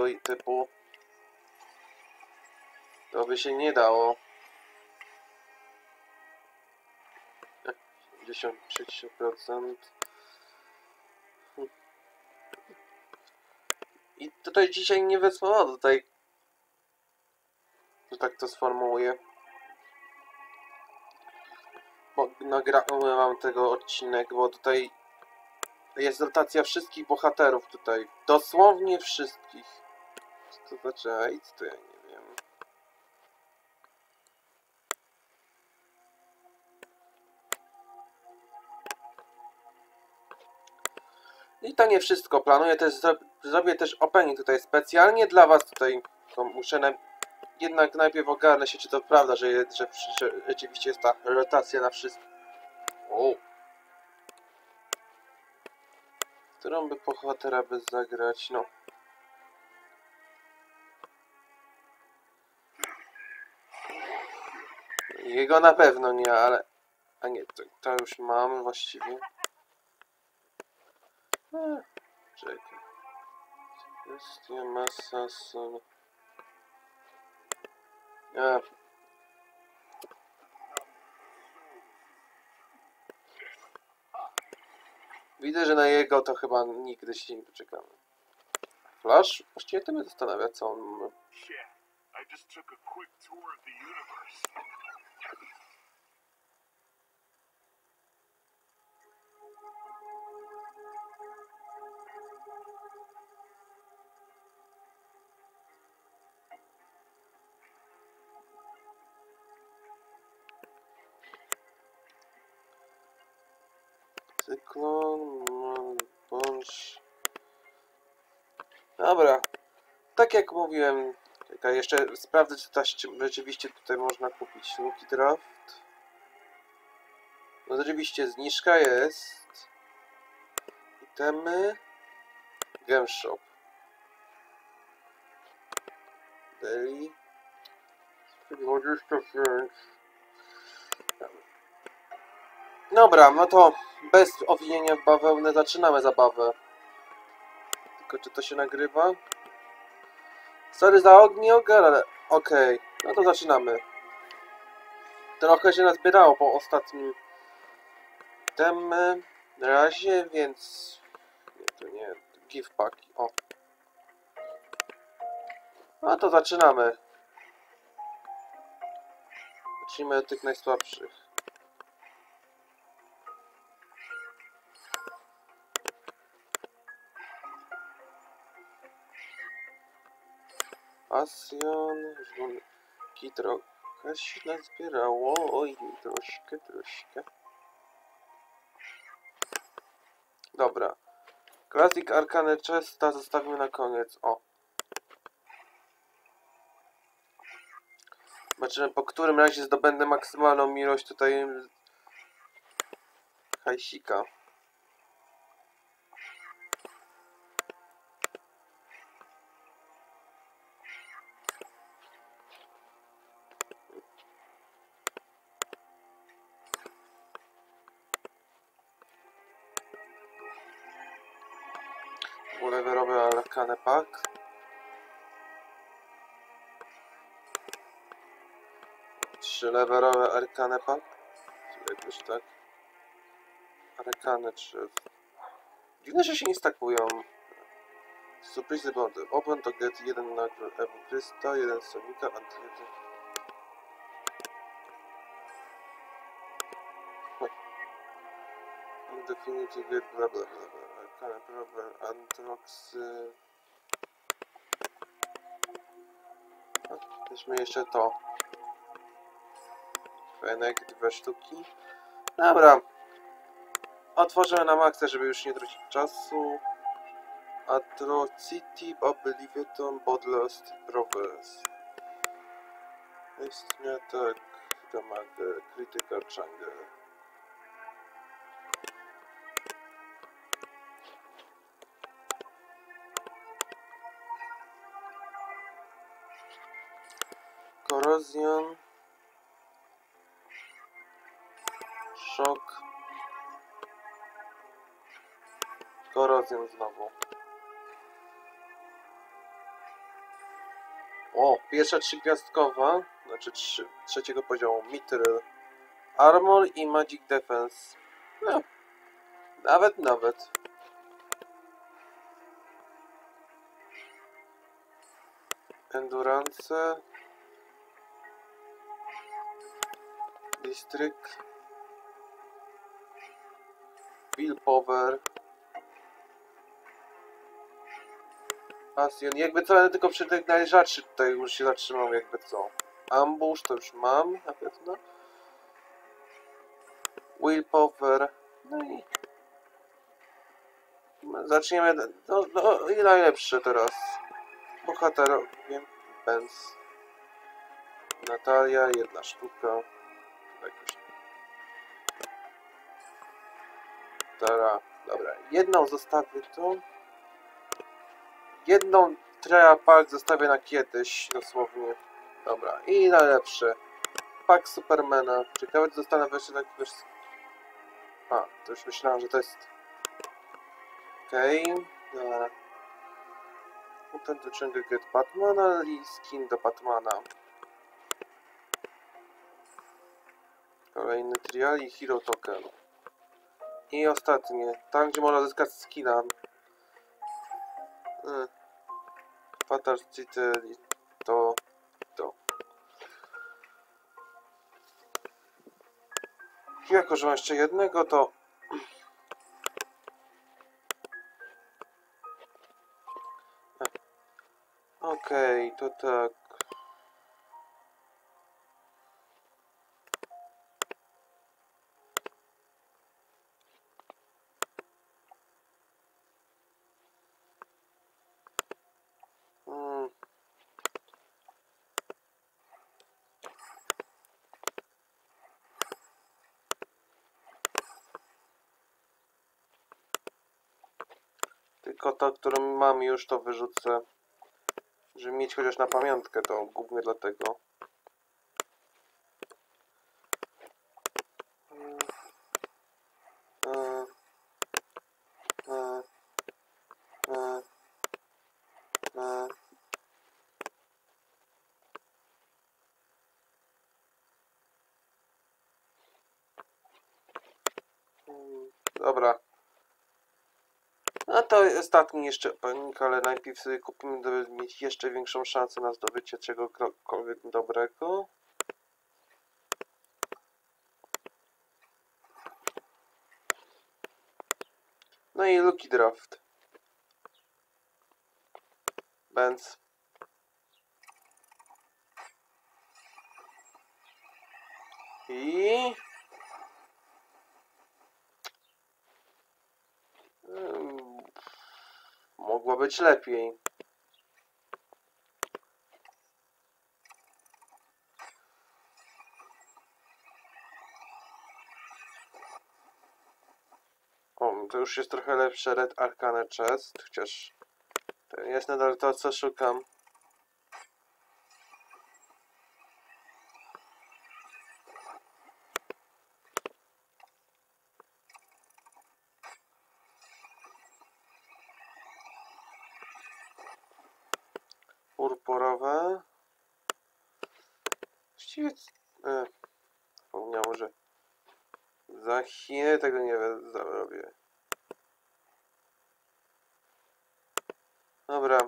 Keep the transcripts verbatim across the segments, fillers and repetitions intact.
typu. To by się nie dało. siedemdziesiąt trzy procent. I tutaj dzisiaj nie wysłało tutaj, że tak to sformułuję. Bo nagrałem tego odcinek, bo tutaj jest rotacja wszystkich bohaterów tutaj. Dosłownie wszystkich. Co to znaczy AIDS? To ja nie wiem. I to nie wszystko. Planuję też, zrobię też opening tutaj specjalnie dla was tutaj. To muszę na, jednak najpierw ogarnę się, czy to prawda, że, że, że rzeczywiście jest ta rotacja na wszystkich. O. Którą by bohatera by zagrać? No. Jego na pewno nie, ale... A nie, to, to już mam właściwie. A, czekaj. Kwestia masa sol. A. Widzę, że na jego to chyba nigdy się nie doczekamy. Flash? Właściwie to mnie zastanawia, co on... Cyklon, bądź... Dobra. Tak jak mówiłem, czekaj, jeszcze sprawdzę, czy ta, rzeczywiście tutaj można kupić Lucky Draft. No rzeczywiście zniżka jest. Itemy. Game Shop. Daily. dwadzieścia pięć. Dobra, no to bez owinienia w bawełnę zaczynamy zabawę. Tylko czy to się nagrywa? Sorry za ogniogę, ale okej. Okay. No to zaczynamy. Trochę się nazbierało po ostatnim tem na razie, więc... Nie, to nie. Gift pack. O. No to zaczynamy. Zacznijmy od tych najsłabszych. Pasjon, żonki trochę się nazbierało, oj, troszkę, troszkę. Dobra. Classic Arcane Chesta zostawimy na koniec, o. Zobaczymy, po którym razie zdobędę maksymalną ilość tutaj hajsika. Leverowy Arcane Pack. Trzy leverowe Arcane Pack. Czy jakoś tak? Arcane trzy. Dziwne, że się nie stakują. Surprise Bond. Open to get jeden na Evokrysta, jeden Sonika, Antyliety. Indefinity get bla bla bla bla. Arcane Problem, Antroxy. Weźmy jeszcze to. Fenek, dwie sztuki. Dobra. Otworzymy na maksa, żeby już nie tracić czasu. Atrocity, Oblivion, Bloodlust, Proves. Istnie tak, damage, Critical Jungle. Corrosion. Szok. Corrosion znowu. O, pierwsza trzygwiazdkowa, znaczy trzy, trzeciego poziomu, Mithril. Armor i Magic Defense. No, nawet, nawet. Endurance. District. Willpower. Bastion. Jakby co, ale tylko przy tych najrzadszych tutaj już się zatrzymał, jakby co. Ambush to już mam na pewno. Willpower. No i... Zaczniemy... No, no i najlepsze teraz. Bohaterowie. Benz. Natalia, jedna sztuka. Jakoś... Dobra, dobra. Jedną zostawię tu. Jedną Trea Park zostawię na kiedyś, dosłownie. Dobra, i najlepsze. Pack Supermana. Ciekawe, czy zostanę wreszcie taki wiesz... A, to już myślałem, że to jest... Okej, okay. Dobra. Ten to ciągle get Batmana i skin do Batmana. Kolejny trial i Hero Token. I ostatnie. Tam, gdzie można zyskać skina. Hmm. Fatal City to... to. Jako, że mam jeszcze jednego, to... Okej, okay, to tak. Hmm. Tylko to, którą mam już, to wyrzucę. Żeby mieć chociaż na pamiątkę, to głównie dlatego. Dobra. No to ostatni jeszcze panik, ale najpierw sobie kupimy, żeby mieć jeszcze większą szansę na zdobycie czegokolwiek dobrego. No i Lucky Draft. Benz. I... Hmm. Mogło być lepiej. O, to już jest trochę lepsze Red Arcane Chest, chociaż to jest nadal to, co szukam. Purpurowe. Właściwie... E, wspomniałem, że za Chinę tego nie zrobię. Dobra.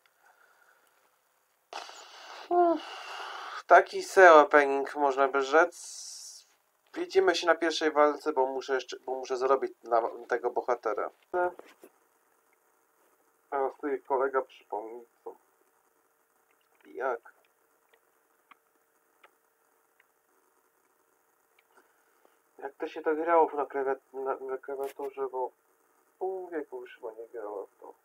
Taki S E O opening, można by rzec. Widzimy się na pierwszej walce, bo muszę jeszcze, bo muszę zrobić na tego bohatera. A tutaj kolega przypomni co. Jak? Jak to się to grało na, klawiat na, na klawiaturze, bo pół wieku już chyba nie grało w to.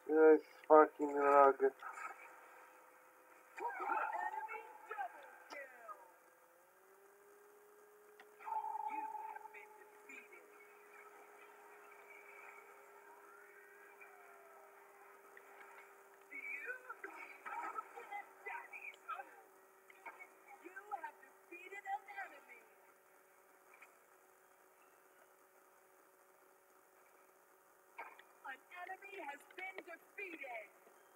Yes, fucking lag. An enemy has been defeated.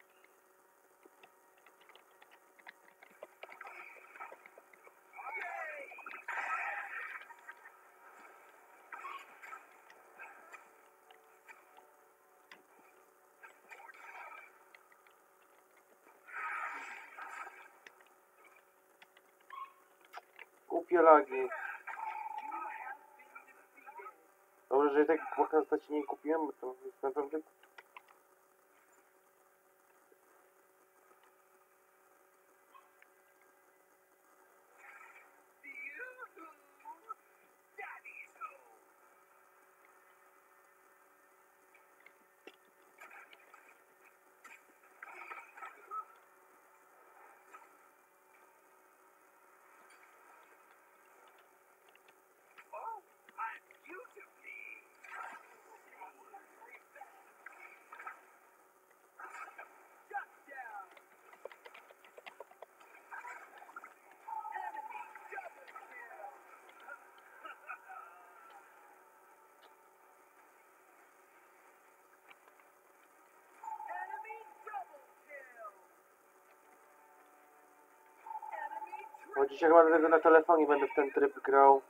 Głupie lagi. Dobrze, że i tak pokazać nie kupiłem, bo to jest naprawdę... Bo dzisiaj chyba dlatego na telefonie będę w ten tryb grał.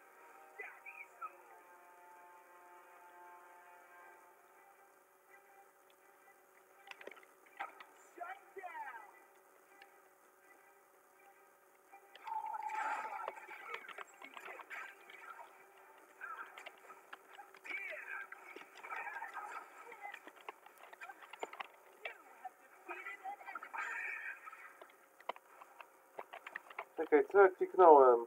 Czekaj, co ja kliknąłem?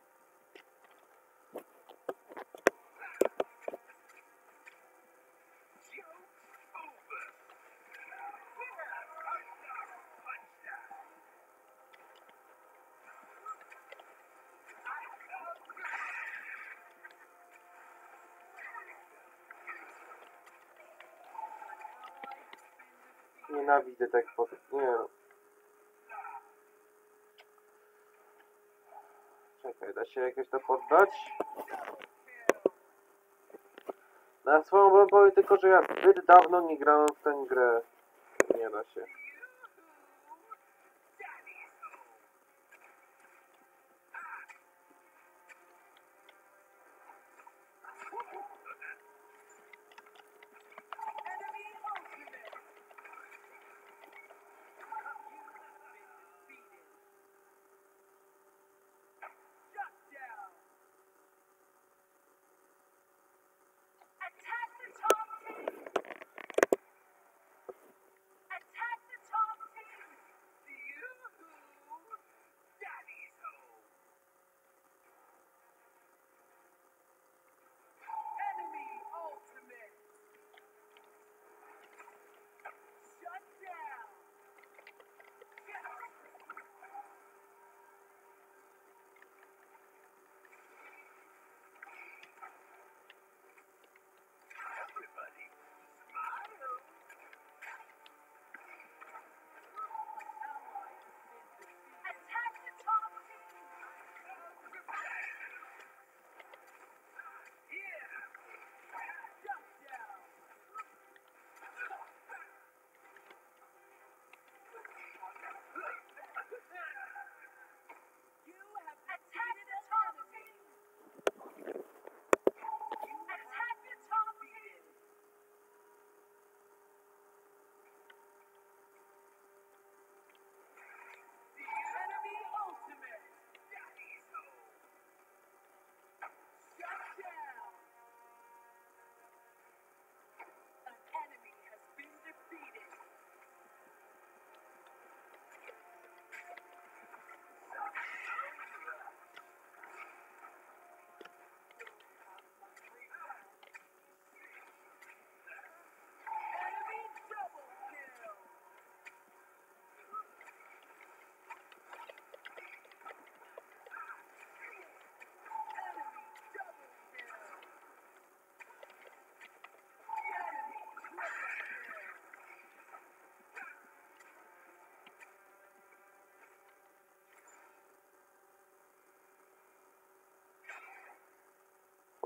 Nienawidzę tak po... Nie. Czekaj, da się jakieś to poddać? Na swoją obronę powiem tylko, że ja zbyt dawno nie grałem w tę grę. Nie da się.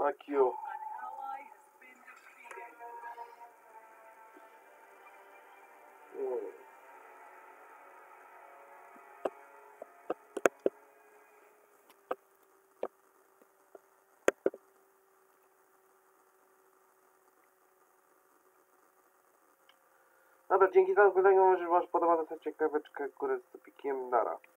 Fuck you. An ally has been defeated. Mm. Dobra, dzięki za oglądanie, może wam się podoba, zostawcie kaweczkę górę z topikiem, nara.